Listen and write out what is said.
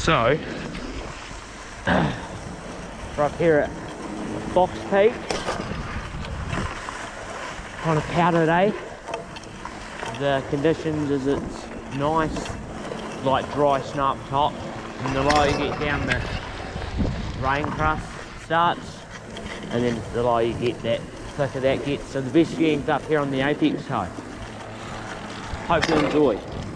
So, We're up here at Fox Peak on a powder day. The conditions is it's nice, like dry snow up top, and the lower you get down the rain crust starts, and then the lower you get that thicker that gets. So the best viewing's up here on the apex side. Hope you enjoy.